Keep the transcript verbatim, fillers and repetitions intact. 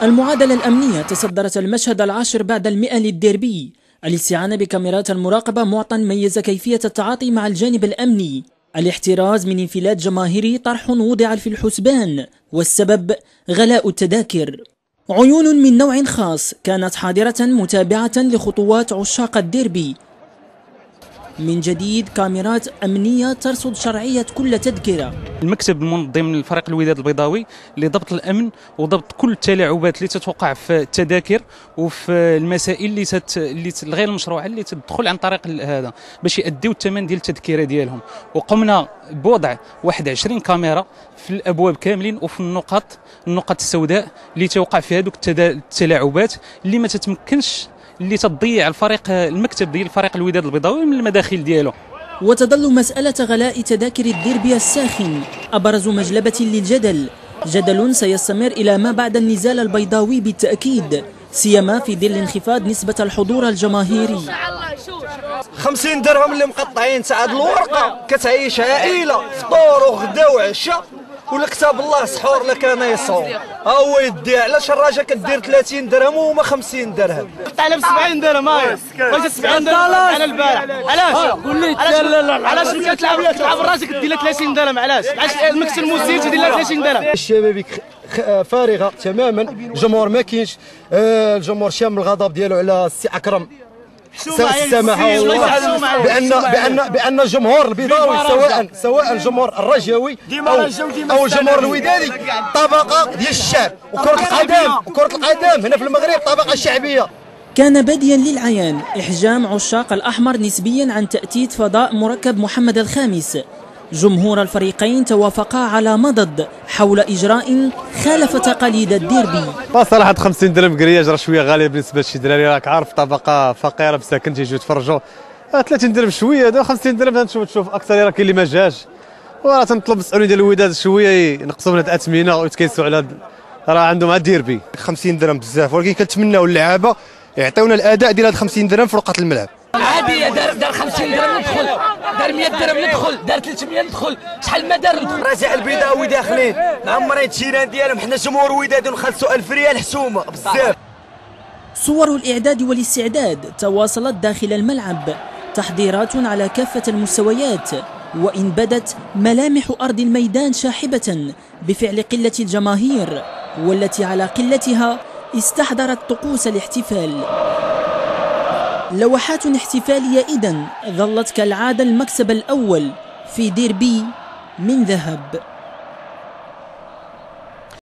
المعادلة الأمنية تصدرت المشهد العاشر بعد المئة للديربي. الاستعانة بكاميرات المراقبة معطى ميز كيفية التعاطي مع الجانب الأمني. الاحتراز من انفلات جماهيري طرح وضع في الحسبان، والسبب غلاء التذاكر. عيون من نوع خاص كانت حاضرة متابعة لخطوات عشاق الديربي. من جديد كاميرات أمنية ترصد شرعية كل تذكرة. المكتب المنظم للفريق الوداد البيضاوي لضبط الامن وضبط كل التلاعبات اللي تتوقع في التذاكر وفي المسائل اللي تت... اللي الغير المشروعه اللي تدخل عن طريق هذا باش يأديو الثمن ديال التذكره ديالهم. وقمنا بوضع واحد وعشرين كاميرا في الابواب كاملين وفي النقط النقط السوداء اللي توقع فيها هذوك التلاعبات اللي ما تتمكنش اللي تضيع الفريق المكتب ديال الفريق الوداد البيضاوي من المداخل ديالو. وتظل مسألة غلاء تذاكر الديربي الساخن أبرز مجلبة للجدل، جدل سيستمر إلى ما بعد النزال البيضاوي بالتأكيد، سيما في ظل انخفاض نسبة الحضور الجماهيري. خمسين درهم اللي مقطعين ساعد الورقة كتعيش عائلة فطور وغدا وعشاء، ولا كتاب الله سحور لك انا يصوم ها هو يدي. علاش الراجا كدير ثلاثين درهم وهما خمسين درهم؟ قطعنا ب سبعين درهم هاي واش سبعين درهم على البارح. علاش قول لي علاش ملي كتلعب كتلعب راسك دير لها ثلاثين درهم؟ علاش علاش المكتب المسير تدير لها ثلاثين درهم؟ الشبابيك فارغه تماما، الجمهور ما كاينش، الجمهور شام الغضب ديالو على السي اكرم السماحه والله بان بان بان الجمهور البيضاوي سواء سواء الجمهور الرجاوي او او الجمهور الودادي طبقه ديال الشعب، وكره القدم وكره القدم هنا في المغرب طبقه شعبيه. كان باديا للعيان احجام عشاق الاحمر نسبيا عن تأتيت فضاء مركب محمد الخامس. جمهور الفريقين توافقا على مضض حول إجراء خالف تقاليد الديربي. صراحة خمسين درهم قرياج راه شوية غالية بالنسبة لشي دراري، راك عارف طبقة فقيرة مساكن تيجيو يتفرجوا. ثلاثين درهم شوية، هذا خمسين درهم تشوف تشوف أكثر، راه كاين اللي ما جاش. وراه تنطلب المسؤولين ديال الوداد شوية ينقصوا من هاد الأثمنة ويتكيسوا على راه عندهم عاد الديربي. خمسين درهم بزاف، ولكن كنتمناو اللعابة يعطيونا الأداء ديال هاد خمسين درهم في رقعة الملعب. عادي دار دار خمسين درهم ندخل، دار مئة درهم ندخل، دار ثلاثمئة ندخل، شحال ما دار ندخل. رجع البيضاوي داخلين معمرين التيران ديالهم، حنا جمهور وداد ونخلصوا ألف ريال حسومه بزاف. صور الإعداد والاستعداد تواصلت داخل الملعب، تحضيرات على كافة المستويات، وإن بدت ملامح أرض الميدان شاحبة بفعل قلة الجماهير والتي على قلتها استحضرت طقوس الاحتفال. لوحات احتفالية إذن ظلت كالعادة المكسب الأول في ديربي من ذهب.